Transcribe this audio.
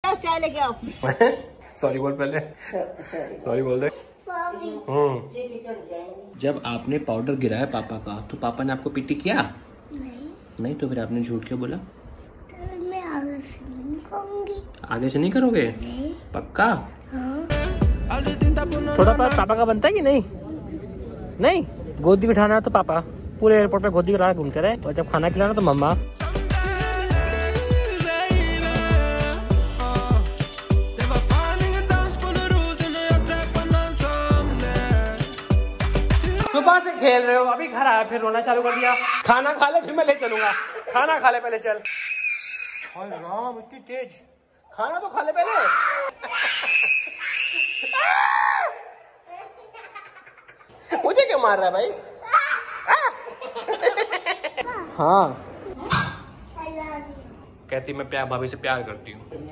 चाय लेके आओ। सॉरी बोल पहले, सॉरी बोल दे। जब आपने पाउडर गिराया पापा का तो पापा ने आपको पीटी किया? नहीं तो फिर आपने झूठ क्यों बोला? मैं आगे से नहीं करूंगी। आगे से नहीं करोगे? नहीं। पक्का? हाँ। थोड़ा पापा का बनता है कि नहीं? नहीं, गोदी बिठाना है तो पापा पूरे एयरपोर्ट पे गोदी बिठा घूमते रहे, और जब खाना खिलाना तो मम्मा। सुबह से खेल रहे हो, अभी घर आया फिर रोना चालू कर दिया। खाना खा ले फिर मैं ले चलूंगा। खाना खा ले पहले, चल। हाय राम, इतनी तेज। खाना तो खा ले पहले। मुझे क्यों मार रहा है भाई? हाँ, कहती मैं भाभी से प्यार करती हूँ।